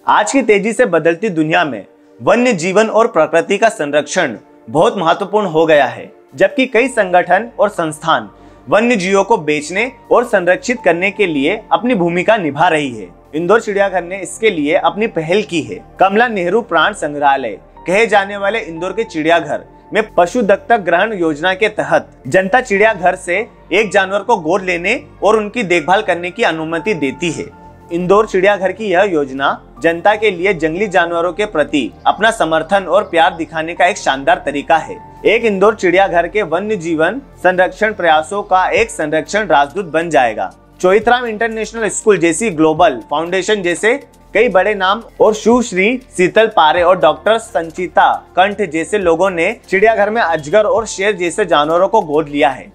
आज की तेजी से बदलती दुनिया में वन्य जीवन और प्रकृति का संरक्षण बहुत महत्वपूर्ण हो गया है, जबकि कई संगठन और संस्थान वन्य जीवों को बेचने और संरक्षित करने के लिए अपनी भूमिका निभा रही है। इंदौर चिड़ियाघर ने इसके लिए अपनी पहल की है। कमला नेहरू प्राण संग्रहालय कहे जाने वाले इंदौर के चिड़ियाघर में पशु दत्तक ग्रहण योजना के तहत जनता चिड़ियाघर से एक जानवर को गोद लेने और उनकी देखभाल करने की अनुमति देती है। इंदौर चिड़ियाघर की यह योजना जनता के लिए जंगली जानवरों के प्रति अपना समर्थन और प्यार दिखाने का एक शानदार तरीका है। एक इंदौर चिड़ियाघर के वन्य जीवन संरक्षण प्रयासों का एक संरक्षण राजदूत बन जाएगा। चोइथराम इंटरनेशनल स्कूल जैसी ग्लोबल फाउंडेशन जैसे कई बड़े नाम और सुश्री शीतल पारे और डॉक्टर संचिता कंठ जैसे लोगों ने चिड़ियाघर में अजगर और शेर जैसे जानवरों को गोद लिया है।